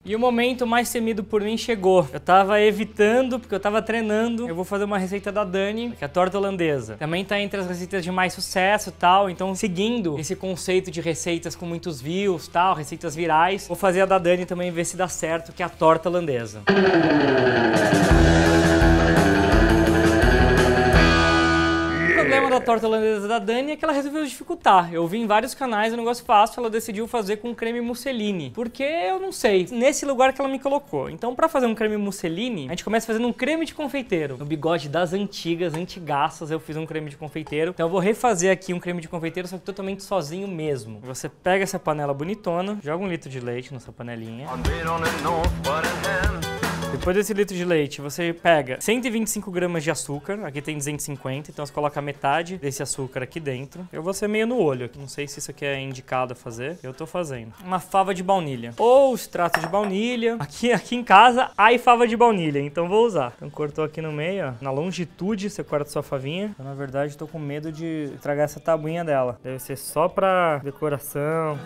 E o momento mais temido por mim chegou. Eu tava evitando, porque eu tava treinando. Eu vou fazer uma receita da Dani, que é a torta holandesa. Também tá entre as receitas de mais sucesso e tal. Então, seguindo esse conceito de receitas com muitos views, tal, receitas virais, vou fazer a da Dani também, ver se dá certo, que é a torta holandesa. O problema da torta holandesa da Dani é que ela resolveu dificultar. Eu vi em vários canais um negócio fácil, ela decidiu fazer com creme musseline. Porque eu não sei, nesse lugar que ela me colocou. Então, pra fazer um creme musseline, a gente começa fazendo um creme de confeiteiro. No bigode das antigas, antigaças, eu fiz um creme de confeiteiro. Então eu vou refazer aqui um creme de confeiteiro, só que totalmente sozinho mesmo. Você pega essa panela bonitona, joga 1 litro de leite nessa panelinha. Depois desse litro de leite, você pega 125 gramas de açúcar, aqui tem 250, então você coloca metade desse açúcar aqui dentro. Eu vou ser meio no olho aqui, não sei se isso aqui é indicado a fazer, eu tô fazendo. Uma fava de baunilha, ou extrato de baunilha. Aqui em casa, há fava de baunilha, então vou usar. Então cortou aqui no meio, ó, na longitude, você corta sua favinha. Então, na verdade, tô com medo de estragar essa tabuinha dela. Deve ser só pra decoração.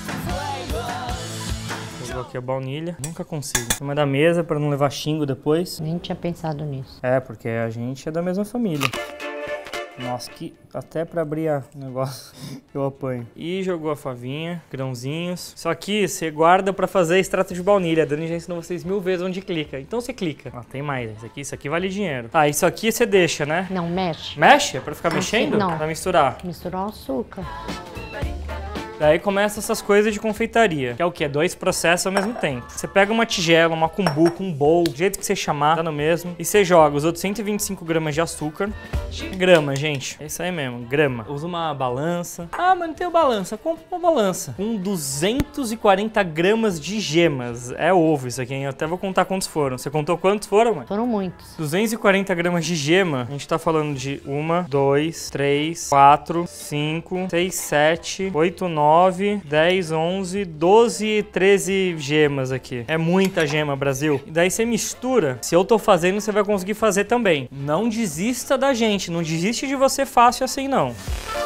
Aqui a baunilha, nunca consigo. Em cima da mesa pra não levar xingo depois. Nem tinha pensado nisso. É, porque a gente é da mesma família. Nossa, que até pra abrir o negócio eu apanho. E jogou a favinha, grãozinhos. Só que você guarda pra fazer extrato de baunilha. A Dani já ensinou vocês 1000 vezes onde clica. Então você clica. Ah, tem mais. Isso aqui vale dinheiro. Tá, isso aqui você deixa, né? Não, mexe. Mexe? É pra ficar mexendo? Não. Pra misturar. Misturar o açúcar. Daí começa essas coisas de confeitaria, que é o quê? 2 processos ao mesmo tempo. Você pega uma tigela, uma cumbuca, um bowl, do jeito que você chamar, tá no mesmo, e você joga os outros 125 gramas de açúcar. Grama, gente. É isso aí mesmo, grama. Usa uma balança. Ah, mas não tem balança. Compra uma balança. Com 240 gramas de gemas. É ovo isso aqui, hein? Eu até vou contar quantos foram. Você contou quantos foram, mãe? Foram muitos. 240 gramas de gema. A gente tá falando de 1, 2, 3, 4, 5, 6, 7, 8, 9, 10, 11, 12, 13 gemas aqui. É muita gema, Brasil. E daí você mistura. Se eu tô fazendo, você vai conseguir fazer também. Não desista da gente. Não desiste de você fácil assim, não.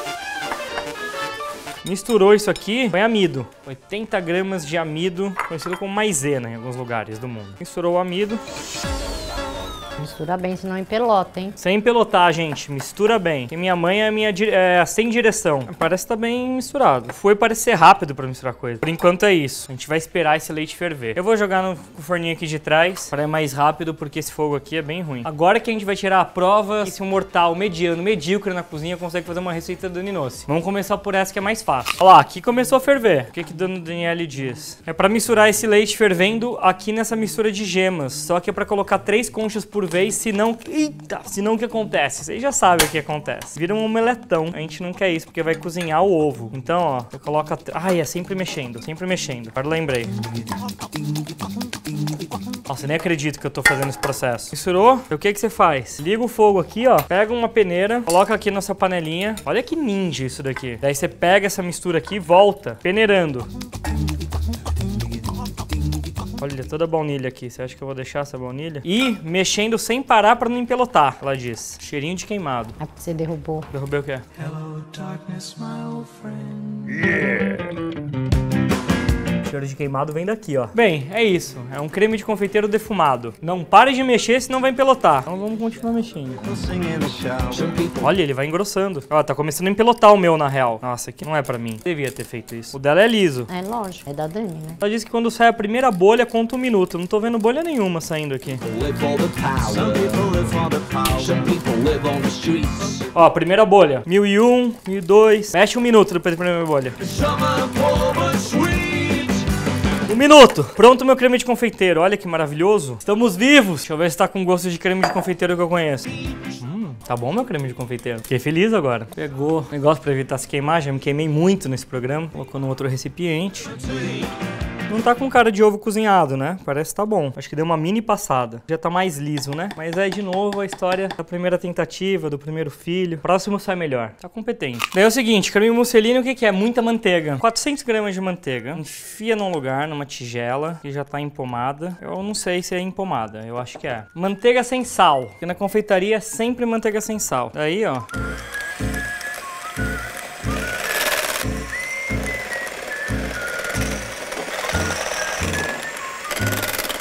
Misturou isso aqui, põe amido. 80 gramas de amido, conhecido como maisena em alguns lugares do mundo. Misturou o amido. Mistura bem, senão empelota, hein? Sem empelotar, gente. Mistura bem. Porque minha mãe é sem direção. Parece que tá bem misturado. Foi parecer rápido pra misturar coisa. Por enquanto é isso. A gente vai esperar esse leite ferver. Eu vou jogar no forninho aqui de trás para ir mais rápido, porque esse fogo aqui é bem ruim. Agora que a gente vai tirar a prova, se um mortal mediano, medíocre na cozinha consegue fazer uma receita do Ninossi. Vamos começar por essa que é mais fácil. Olha lá, aqui começou a ferver. O que que Dona Daniele diz? É pra misturar esse leite fervendo aqui nessa mistura de gemas. Só que é pra colocar 3 conchas por vez, senão... Eita! Senão o que acontece? Vocês já sabem o que acontece. Vira um omeletão. A gente não quer isso, porque vai cozinhar o ovo. Então, ó, você coloca... Ai, é sempre mexendo, sempre mexendo. Agora lembrei. Nossa, eu nem acredito que eu tô fazendo esse processo. Misturou? O que que você faz? Liga o fogo aqui, ó. Pega uma peneira, coloca aqui nessa panelinha. Olha que ninja isso daqui. Daí você pega essa mistura aqui e volta, peneirando. Olha, toda a baunilha aqui. Você acha que eu vou deixar essa baunilha? E mexendo sem parar pra não empelotar, ela diz. Cheirinho de queimado. É porque você derrubou. Derrubei o quê? Hello, darkness, my old friend. O cheiro de queimado vem daqui, ó. Bem, é isso. É um creme de confeiteiro defumado. Não pare de mexer, senão vai empelotar. Então vamos continuar mexendo. Olha, ele vai engrossando. Ó, tá começando a empelotar o meu, na real. Nossa, aqui não é pra mim. Devia ter feito isso. O dela é liso. É lógico, é da Dani, né? Ela disse que quando sai a primeira bolha, conta 1 minuto. Eu não tô vendo bolha nenhuma saindo aqui. Ó, primeira bolha. 1001, 1002. Mexe 1 minuto depois da primeira bolha. 1 minuto. Pronto meu creme de confeiteiro. Olha que maravilhoso. Estamos vivos. Deixa eu ver se tá com gosto de creme de confeiteiro que eu conheço. Tá bom meu creme de confeiteiro. Fiquei feliz agora. Pegou o negócio pra evitar se queimar. Já me queimei muito nesse programa. Colocou no outro recipiente. Não tá com cara de ovo cozinhado, né? Parece que tá bom. Acho que deu uma mini passada. Já tá mais liso, né? Mas aí, de novo, a história da primeira tentativa, do primeiro filho. Próximo sai melhor. Tá competente. Daí é o seguinte, creme musseline, o que que é? Muita manteiga. 400 gramas de manteiga. Enfia num lugar, numa tigela, que já tá empomada. Eu não sei se é empomada. Eu acho que é. Manteiga sem sal. Porque na confeitaria é sempre manteiga sem sal. Daí, ó...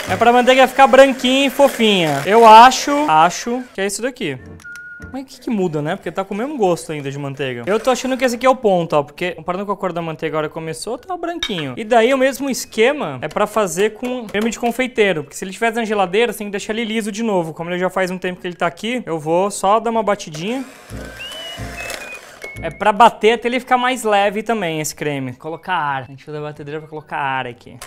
É pra manteiga ficar branquinha e fofinha. Eu acho que é isso daqui. Mas o que muda, né? Porque tá com o mesmo gosto ainda de manteiga. Eu tô achando que esse aqui é o ponto, ó. Porque, comparando com a cor da manteiga agora que começou, tá branquinho. E daí o mesmo esquema é pra fazer com creme de confeiteiro. Porque se ele estiver na geladeira, você tem que deixar ele liso de novo. Como ele já faz um tempo que ele tá aqui, eu vou só dar uma batidinha. É pra bater até ele ficar mais leve também, esse creme. Colocar ar. A gente usa a batedeira pra colocar ar aqui.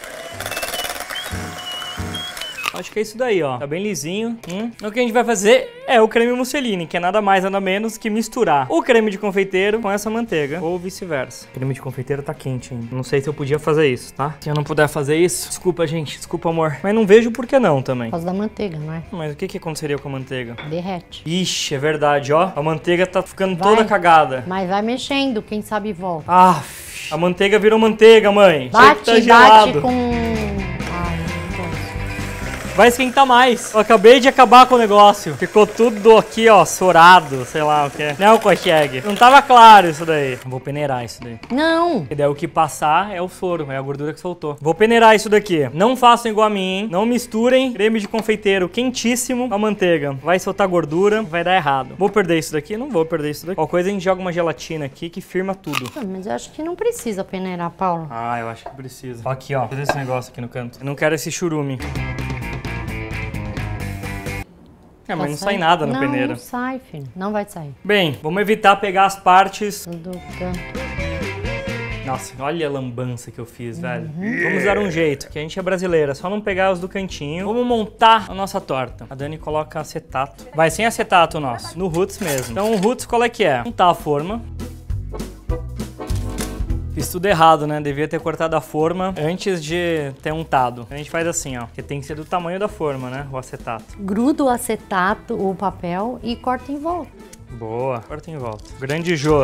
Acho que é isso daí, ó. Tá bem lisinho. O que a gente vai fazer é o creme musseline, que é nada mais, nada menos que misturar o creme de confeiteiro com essa manteiga, ou vice-versa. O creme de confeiteiro tá quente ainda. Não sei se eu podia fazer isso, tá? Se eu não puder fazer isso, desculpa, gente. Desculpa, amor. Mas não vejo por que não também. Por causa da manteiga, não é? Mas o que aconteceria com a manteiga? Derrete. Ixi, é verdade, ó. A manteiga tá ficando toda cagada. Mas vai mexendo, quem sabe volta. Ah, a manteiga virou manteiga, mãe. Bate, tá gelado. bate com... Vai esquentar mais. Eu acabei de acabar com o negócio. Ficou tudo aqui, ó, sourado, sei lá o que é. Não consegue. Não tava claro isso daí. Vou peneirar isso daí. Não. E daí o que passar é o soro, é a gordura que soltou. Vou peneirar isso daqui. Não façam igual a mim, hein? Não misturem creme de confeiteiro quentíssimo com a manteiga. Vai soltar gordura, vai dar errado. Vou perder isso daqui? Não vou perder isso daqui. Qualquer coisa a gente joga uma gelatina aqui que firma tudo. Mas eu acho que não precisa peneirar, Paulo. Ah, eu acho que precisa. Ó, aqui, ó. Fazer esse negócio aqui no canto. Eu não quero esse churume. É, mas não sai nada no peneiro. Não sai, filho. Não vai sair. Bem, vamos evitar pegar as partes... Do canto. Nossa, olha a lambança que eu fiz, velho. Vamos dar um jeito, que a gente é brasileira. Só não pegar os do cantinho. Vamos montar a nossa torta. A Dani coloca acetato. Vai sem acetato o nosso. No roots mesmo. Então o roots qual é que é? Untar a forma. Fiz tudo errado, né? Devia ter cortado a forma antes de ter untado. A gente faz assim, ó. Porque tem que ser do tamanho da forma, né? O acetato. Gruda o acetato, o papel e corta em volta. Boa. Corta em volta. Grande Jô.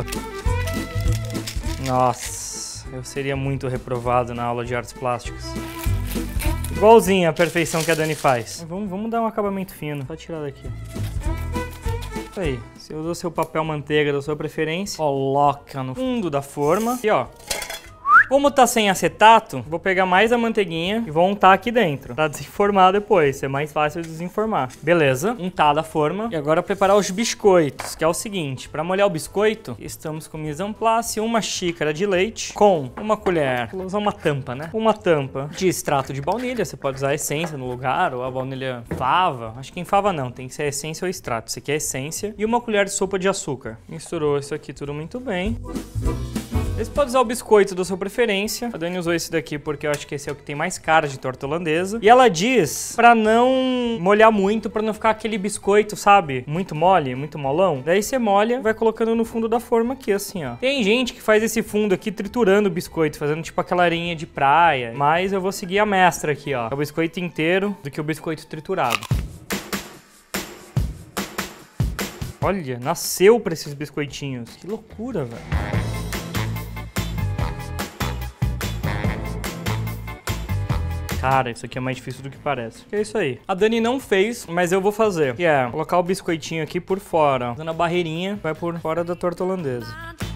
Nossa, eu seria muito reprovado na aula de artes plásticas. Igualzinho a perfeição que a Dani faz. Vamos dar um acabamento fino. Só tirar daqui. Isso aí. Você usou seu papel manteiga da sua preferência, coloca no fundo da forma e ó. Como tá sem acetato, vou pegar mais a manteiguinha e vou untar aqui dentro pra desenformar depois, é mais fácil de desenformar. Beleza, untada a forma. E agora preparar os biscoitos, que é o seguinte, para molhar o biscoito, estamos com mise en place, uma xícara de leite com uma colher, vou usar uma tampa, né? Uma tampa de extrato de baunilha, você pode usar a essência no lugar ou a baunilha fava. Acho que em fava não, tem que ser a essência ou extrato. Isso aqui é essência. E uma colher de sopa de açúcar. Misturou isso aqui tudo muito bem. Você pode usar o biscoito da sua preferência. A Dani usou esse daqui porque eu acho que esse é o que tem mais cara de torta holandesa. E ela diz pra não molhar muito, pra não ficar aquele biscoito, sabe? Muito mole, muito molão. Daí você molha e vai colocando no fundo da forma aqui, assim, ó. Tem gente que faz esse fundo aqui triturando o biscoito, fazendo tipo aquela arinha de praia. Mas eu vou seguir a mestra aqui, ó. É o biscoito inteiro do que o biscoito triturado. Olha, nasceu pra esses biscoitinhos. Que loucura, velho. Cara, isso aqui é mais difícil do que parece. É isso aí. A Dani não fez, mas eu vou fazer. Que é colocar o biscoitinho aqui por fora. Dando a barreirinha, vai por fora da torta holandesa.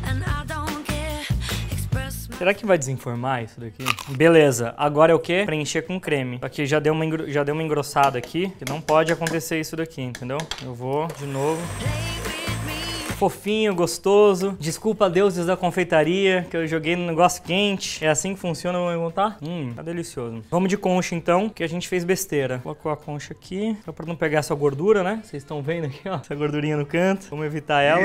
Será que vai desenformar isso daqui? Beleza, agora é o quê? Preencher com creme. Aqui já deu uma engrossada aqui, que não pode acontecer isso daqui, entendeu? Eu vou de novo. Fofinho, gostoso. Desculpa, deuses da confeitaria, que eu joguei no negócio quente. É assim que funciona, vamos montar? Tá delicioso. Vamos de concha, então, que a gente fez besteira. Colocou a concha aqui, só pra não pegar essa gordura, né? Vocês estão vendo aqui, ó, essa gordurinha no canto. Vamos evitar ela.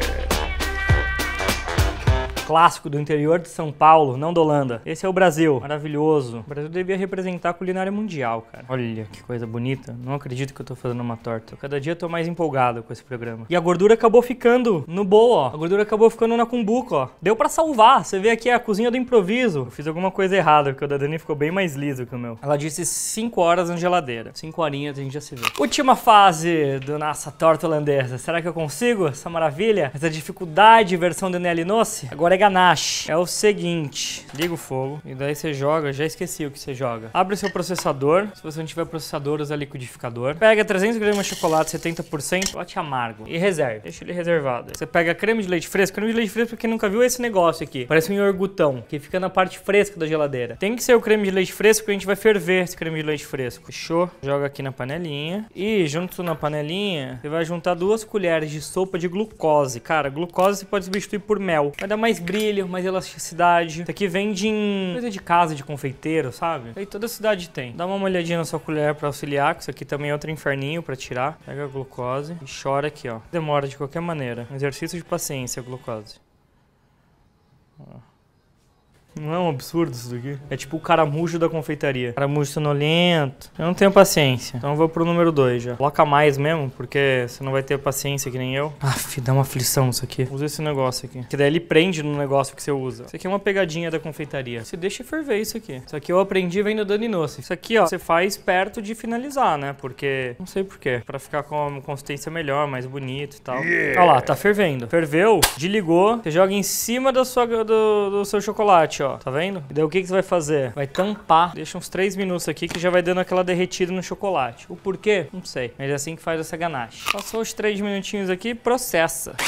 Clássico do interior de São Paulo, não da Holanda. Esse é o Brasil. Maravilhoso. O Brasil devia representar a culinária mundial, cara. Olha que coisa bonita. Não acredito que eu tô fazendo uma torta. Cada dia eu tô mais empolgado com esse programa. E a gordura acabou ficando no bowl, ó. A gordura acabou ficando na cumbuca, ó. Deu pra salvar. Você vê aqui a cozinha do improviso. Eu fiz alguma coisa errada, porque o da Dani ficou bem mais liso que o meu. Ela disse 5 horas na geladeira. 5 horinhas a gente já se vê. Última fase do nossa torta holandesa. Será que eu consigo essa maravilha? Essa dificuldade, versão de Nelly Nossi? Agora Ganache. É o seguinte, liga o fogo e daí você joga, já esqueci o que você joga. Abre o seu processador, se você não tiver processador, usa liquidificador. Pega 300 gramas de chocolate, 70%, pote amargo e reserva, deixa ele reservado. Você pega creme de leite fresco, pra quem nunca viu esse negócio aqui, parece um iogurtão, que fica na parte fresca da geladeira. Tem que ser o creme de leite fresco, porque a gente vai ferver esse creme de leite fresco. Fechou? Joga aqui na panelinha e junto na panelinha, você vai juntar 2 colheres de sopa de glucose. Cara, glucose você pode substituir por mel. Vai dar mais brilho, mais elasticidade. Isso aqui vende em coisa de casa, de confeiteiro, sabe? Aí toda cidade tem. Dá uma molhadinha na sua colher pra auxiliar, que isso aqui também é outro inferninho pra tirar. Pega a glucose e chora aqui, ó. Demora de qualquer maneira. Um exercício de paciência, a glucose. Ó. Não é um absurdo isso daqui? É tipo o caramujo da confeitaria. Caramujo sonolento. Eu não tenho paciência. Então eu vou pro número 2 já. Coloca mais mesmo, porque você não vai ter paciência que nem eu. Aff, dá uma aflição isso aqui. Usa esse negócio aqui. Que daí ele prende no negócio que você usa. Isso aqui é uma pegadinha da confeitaria. Você deixa ferver isso aqui. Isso aqui eu aprendi vendo Dani Nossi. Isso aqui, ó, você faz perto de finalizar, né? Porque, não sei porquê. Pra ficar com uma consistência melhor, mais bonito e tal. Olha lá, tá fervendo. Ferveu, desligou. Você joga em cima do seu chocolate, ó. Tá vendo? E daí o que você vai fazer? Vai tampar. Deixa uns 3 minutos aqui que já vai dando aquela derretida no chocolate. O porquê? Não sei. Mas é assim que faz essa ganache. Passou os 3 minutinhos aqui, processa.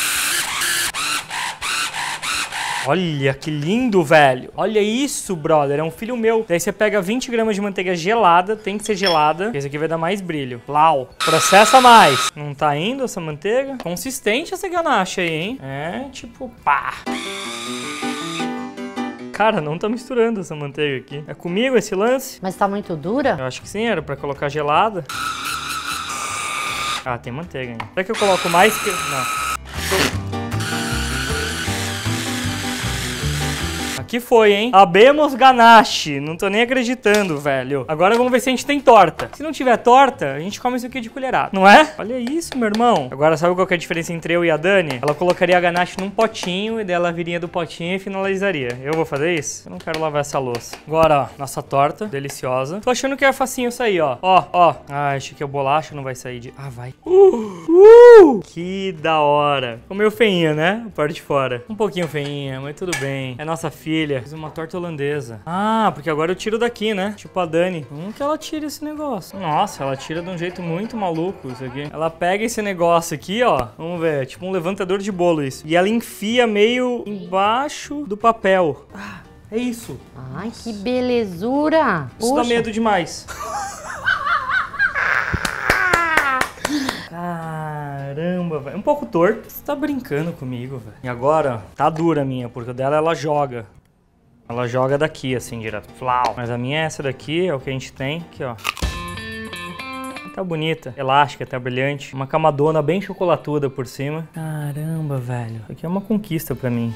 Olha que lindo, velho. Olha isso, brother. É um filho meu. Daí você pega 20 gramas de manteiga gelada. Tem que ser gelada. Esse aqui vai dar mais brilho. Lau. Processa mais. Não tá indo essa manteiga? Consistente essa ganache aí, hein? É, tipo, pá. Cara, não tá misturando essa manteiga aqui. É comigo esse lance? Mas tá muito dura? Eu acho que sim, era pra colocar gelada. Ah, tem manteiga ainda. Será que eu coloco mais que... Não. Aqui foi, hein? Abemos ganache. Não tô nem acreditando, velho. Agora vamos ver se a gente tem torta. Se não tiver torta, a gente come isso aqui de colherada. Não é? Olha isso, meu irmão. Agora, sabe qual que é a diferença entre eu e a Dani? Ela colocaria a ganache num potinho e daí ela viria do potinho e finalizaria. Eu vou fazer isso? Eu não quero lavar essa louça. Agora, ó, nossa torta. Deliciosa. Tô achando que é facinho sair, ó. Ó, ó. Ah, acho que a bolacha não vai sair de... Ah, vai. Que da hora. Ficou meio feinha, né? A parte de fora. Um pouquinho feinha, mas tudo bem. É nossa filha. Fiz uma torta holandesa. Ah, porque agora eu tiro daqui, né? Tipo a Dani. Que ela tira esse negócio. Nossa, ela tira de um jeito muito maluco isso aqui. Ela pega esse negócio aqui, ó. Vamos ver. Tipo um levantador de bolo isso. E ela enfia meio embaixo do papel. Ah, é isso. Ai, que belezura. Isso dá medo demais. Caramba, velho. Um pouco torto. Você tá brincando comigo, velho. E agora, tá dura a minha, porque o dela ela joga. Ela joga daqui, assim, direto. Flau. Mas a minha é essa daqui, é o que a gente tem. Aqui, ó. Tá bonita, elástica, tá brilhante. Uma camadona bem chocolatuda por cima. Caramba, velho. Isso aqui é uma conquista pra mim.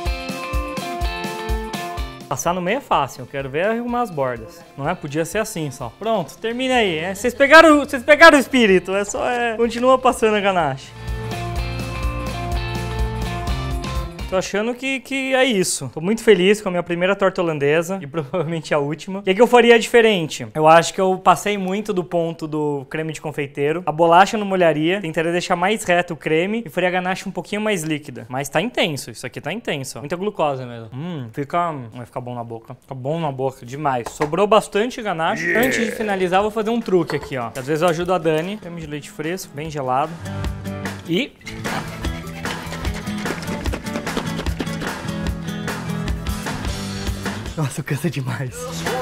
Passar no meio é fácil, eu quero ver arrumar as bordas. Não é? Podia ser assim só. Pronto, termina aí. É, vocês pegaram o espírito, é só... Continua passando a ganache. Tô achando que é isso. Tô muito feliz com a minha primeira torta holandesa e provavelmente a última. O que eu faria diferente? Eu acho que eu passei muito do ponto do creme de confeiteiro. A bolacha não molharia. Tentaria deixar mais reto o creme e faria a ganache um pouquinho mais líquida. Mas tá intenso. Isso aqui tá intenso. Muita glucose mesmo. Vai ficar bom na boca. Fica bom na boca demais. Sobrou bastante ganache. Yeah. Antes de finalizar, vou fazer um truque aqui, ó. Às vezes eu ajudo a Dani. Creme de leite fresco, bem gelado. E... Nossa, cansa demais.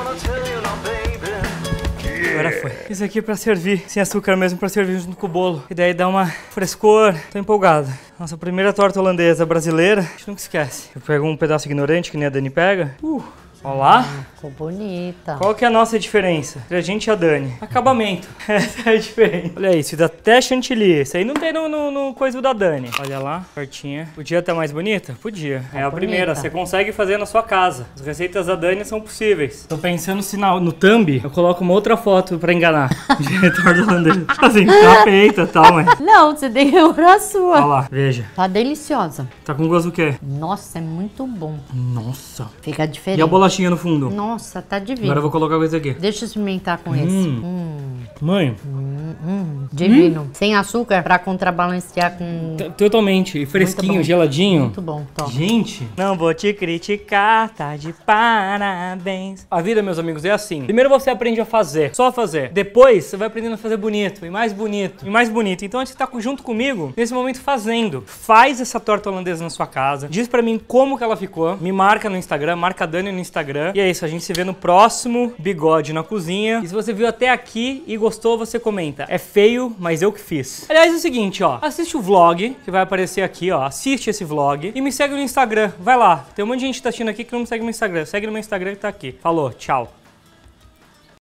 Agora foi. Isso aqui é pra servir, sem açúcar mesmo, pra servir junto com o bolo. E daí dá uma frescor. Tô empolgado. Nossa primeira torta holandesa brasileira. A gente nunca esquece. Eu pego um pedaço ignorante, que nem a Dani pega. Olha lá. Ficou bonita. Qual que é a nossa diferença entre a gente e a Dani? Acabamento. Essa é a diferença. Olha isso, fiz até chantilly. Isso aí não tem no coisa da Dani. Olha lá, tortinha. Podia estar mais bonita? Podia. É a primeira, você consegue fazer na sua casa. As receitas da Dani são possíveis. Tô pensando se no thumb eu coloco uma outra foto pra enganar. De torta holandesa. Assim, tá feita e tal, mas... Não, você tem que orar a sua. Olha lá, veja. Tá deliciosa. Tá com gosto do quê? Nossa, é muito bom. Nossa. Fica diferente. E a bolachinha no fundo? Nossa, tá divino. Agora eu vou colocar coisa aqui. Deixa eu experimentar com esse. Mãe, Divino. Sem açúcar pra contrabalancear com... Totalmente. E fresquinho, bom. geladinho. Muito bom, toma. Gente, não vou te criticar, tá de parabéns. A vida, meus amigos, é assim. Primeiro você aprende a fazer, só fazer. Depois você vai aprendendo a fazer bonito, e mais bonito, e mais bonito. Então você tá junto comigo, nesse momento, fazendo. Faz essa torta holandesa na sua casa. Diz pra mim como que ela ficou. Me marca no Instagram, marca a Dani no Instagram. E é isso, a gente se vê no próximo Bigode na Cozinha. E se você viu até aqui e gostou, você comenta. É feio, mas eu que fiz. Aliás, é o seguinte, ó. Assiste o vlog, que vai aparecer aqui, ó. Assiste esse vlog. E me segue no Instagram. Vai lá. Tem um monte de gente que tá assistindo aqui que não me segue no Instagram. Segue no meu Instagram que tá aqui. Falou, tchau.